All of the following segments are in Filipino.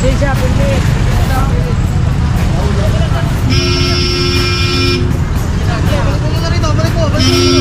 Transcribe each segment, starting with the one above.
lisensya, permit. Balik mo.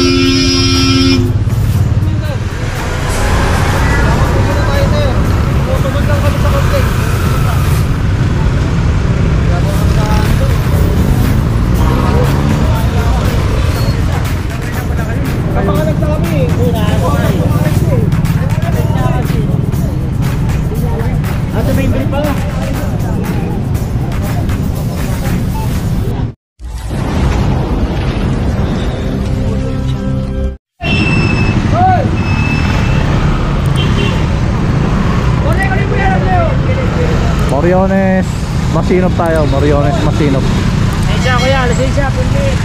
Moriones Masinop tayo, Moriones Masinop. Lisensya kuya, lisensya, permit.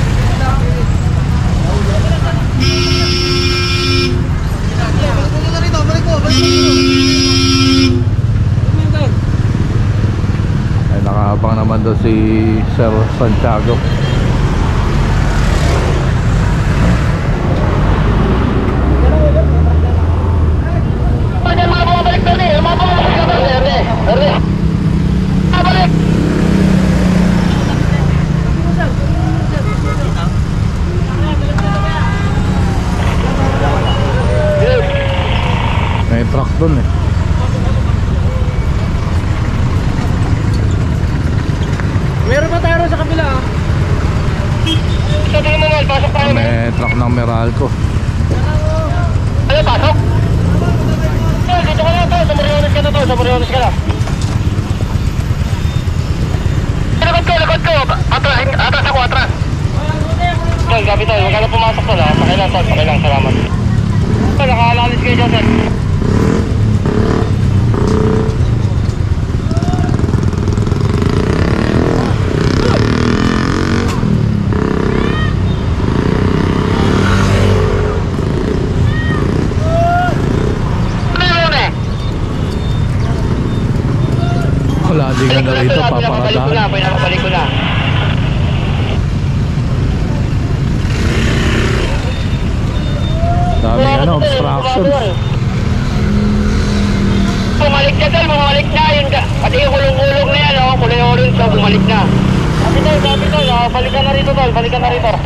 Balik mo. Ay, nakahabang naman doon si Sir Santiago. May truck doon eh. Meron pa tayo sa kabila. Sabi mo nga, pasok tayo. May truck ng Meralco. Ano, pasok? Dito ka na to, sa Moriones ka na to, sa Moriones ka na. Lakad ko. Atras ako, atras. Tol, gabi tol, huwag ka na pumasok tol ha. Pakilang tol, pakilang, salamat. Tol, nakalalis kayo dyan tol. Wala din nga na rito, paparadahan. Pinakabalik ko na. Daming obstructions. Bumalik na tol, bumalik na yun. Pati yung kulong-kulong na yan, kulay-orange, bumalik na. Sabi tol, balikan na rito tol, balikan na rito.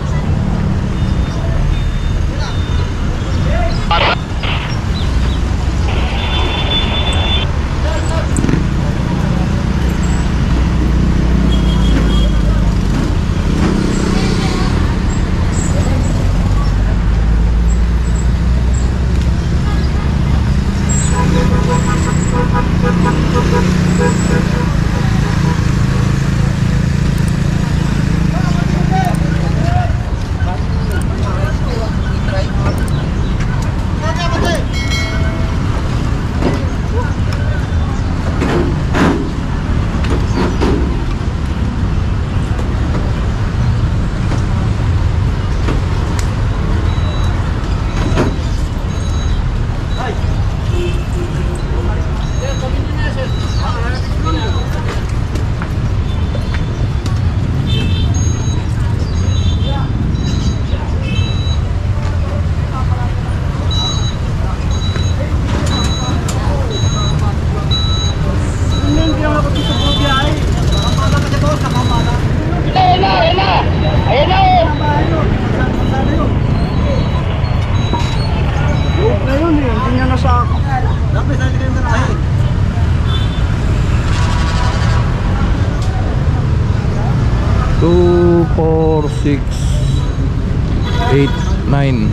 Two, 4, 6, 8, 9.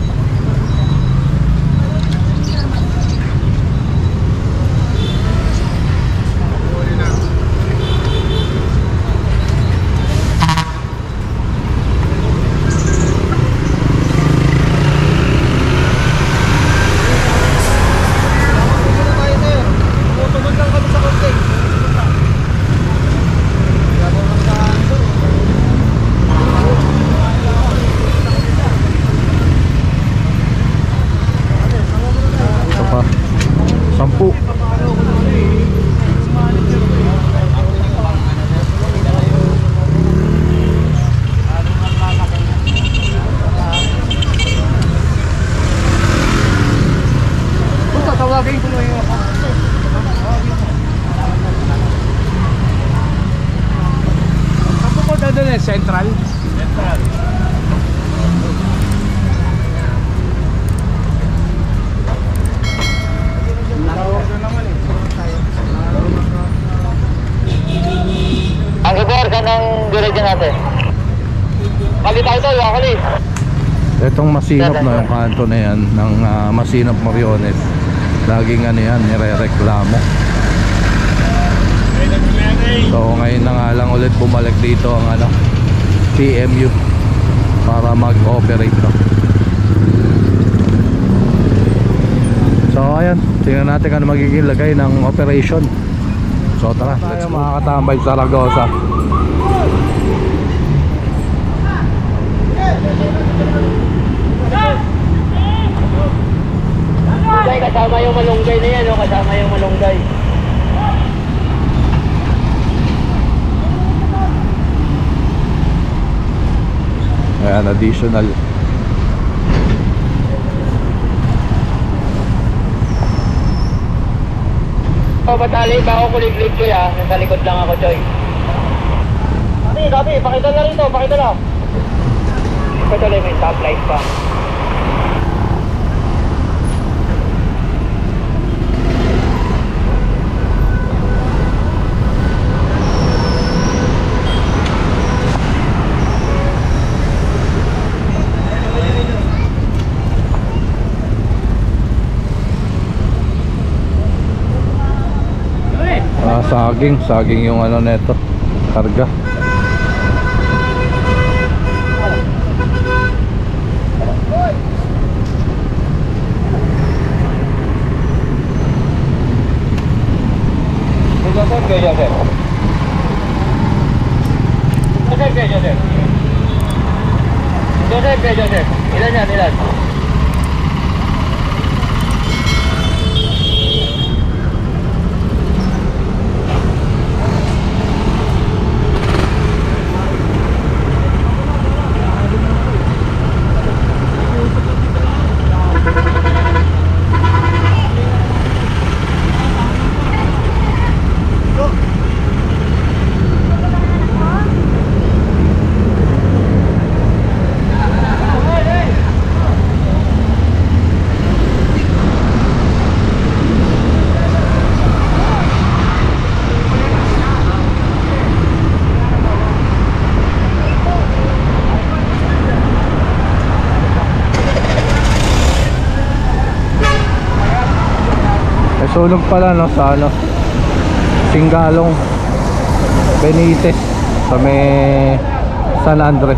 ng dirigyan natin. Kali tayo tayo, kali. Itong Masinop na yung kanto na yan ng Masinop Moriones. Laging ano yan, nire-reklamo. So ngayon na nga lang ulit bumalik dito ang ano, PMU para mag-operate no. So ayan, tingnan natin ano magiging lagay ng operation. So tara, let's go. Mga katambay sa Zaragoza. Kasama yung malunggay na yan, kasama yung malunggay. Ayan, additional. Batali ba ako kulig-lig ko ya? Nasa likod lang ako, Choy. Dati, pakita na rito, pakita na. Patuloy, may stoplight pa. Saging yung ano neto, karga. Joseph. Ilan yan, ilan? Sunog pala no sa ano, Singalong Benitez sa may San Andres.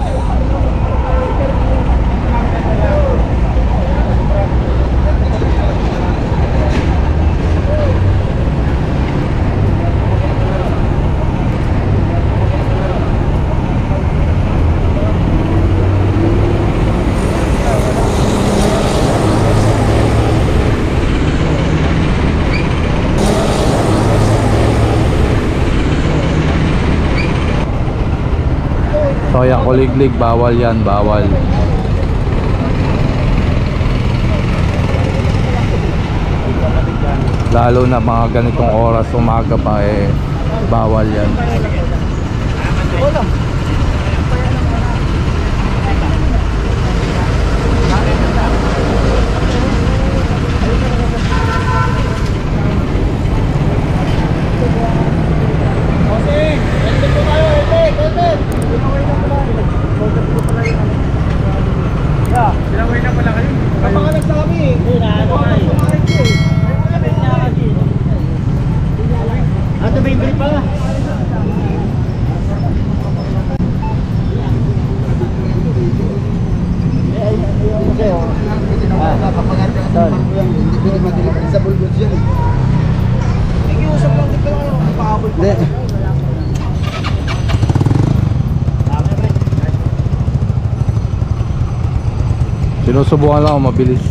So yan, kuliglig, bawal yan, bawal. Lalo na mga ganitong oras, umaga pa bawal yan. Sinusubukan lang ako mabilis.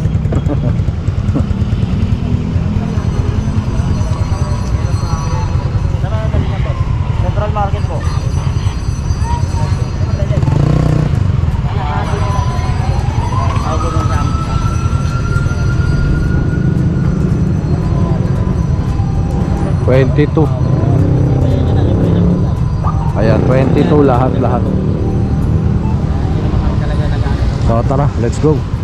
Central Market po. $22. Ayan, 22 lahat. So tara, let's go.